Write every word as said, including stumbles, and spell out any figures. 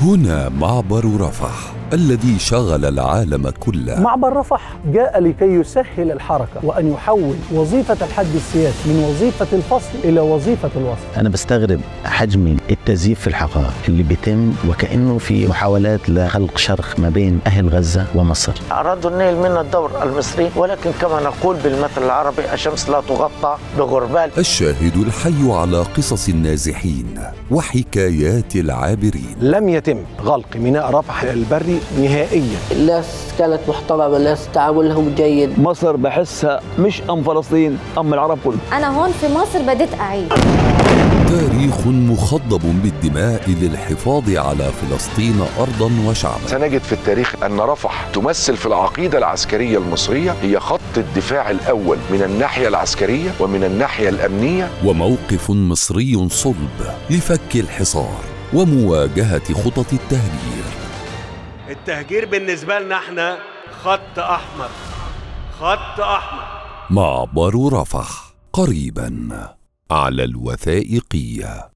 هنا معبر رفح الذي شغل العالم كله. معبر رفح جاء لكي يسهل الحركة وأن يحول وظيفة الحد السياسي من وظيفة الفصل إلى وظيفة الوصل. أنا بستغرب حجم التزييف في الحقائق اللي بيتم، وكأنه في محاولات لخلق شرخ ما بين أهل غزة ومصر. أرادوا النيل منا الدور المصري، ولكن كما نقول بالمثل العربي: الشمس لا تغطى بغربال. الشاهد الحي على قصص النازحين وحكايات العابرين. لم يتم غلق ميناء رفح البري نهائيا. الناس كانت محترمة، الناس تعاملهم جيد. مصر بحسها مش أم فلسطين، أم العرب كله. أنا هون في مصر بديت أعيد. تاريخ مخضب بالدماء للحفاظ على فلسطين أرضا وشعبا. سنجد في التاريخ أن رفح تمثل في العقيدة العسكرية المصرية هي خط الدفاع الأول من الناحية العسكرية ومن الناحية الأمنية. وموقف مصري صلب لفك الحصار ومواجهة خطط التهجير. التهجير بالنسبة لنا احنا خط أحمر، خط أحمر. معبر رفح قريبا على الوثائقية.